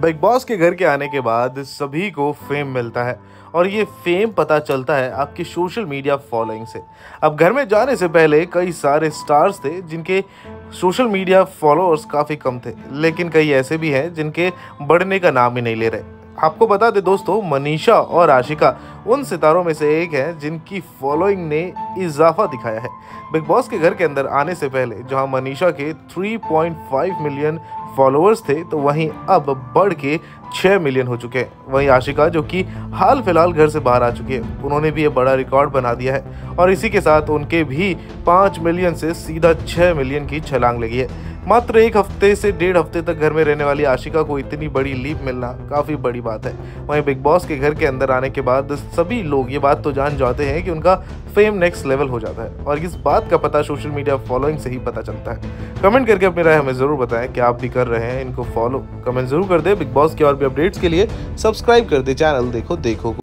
Big boss के घर के आने के बाद सभी को फेम मिलता है और ये फेम पता चलता है आपकी सोशल मीडिया फॉलोइंग से। अब घर में जाने से पहले कई सारे स्टार्स थे जिनके सोशल मीडिया फॉलोअर्स काफ़ी कम थे, लेकिन कई ऐसे भी हैं जिनके बढ़ने का नाम ही नहीं ले रहे। आपको बता दें दोस्तों, मनीषा और आशिका उन सितारों में से एक है जिनकी फॉलोइंग ने इजाफा दिखाया है। बिग बॉस के घर के अंदर आने से पहले जहां मनीषा के 3.5 मिलियन फॉलोअर्स थे, तो वहीं अब बढ़ के 6 मिलियन हो चुके हैं। वहीं आशिका, जो कि हाल फिलहाल घर से बाहर आ चुकी है, उन्होंने भी ये बड़ा रिकॉर्ड बना दिया है और इसी के साथ उनके भी 5 मिलियन से सीधा 6 मिलियन की छलांग लगी है। मात्र 1 हफ्ते से 1.5 हफ्ते तक घर में रहने वाली आशिका को इतनी बड़ी लीप मिलना काफ़ी बड़ी बात है। वहीं बिग बॉस के घर के अंदर आने के बाद सभी लोग ये बात तो जान जाते हैं कि उनका फेम नेक्स्ट लेवल हो जाता है और इस बात का पता सोशल मीडिया फॉलोइंग से ही पता चलता है। कमेंट करके अपनी राय हमें ज़रूर बताएं कि आप भी कर रहे हैं इनको फॉलो। कमेंट जरूर कर दें। बिग बॉस के और भी अपडेट्स के लिए सब्सक्राइब कर दें चैनल देखो।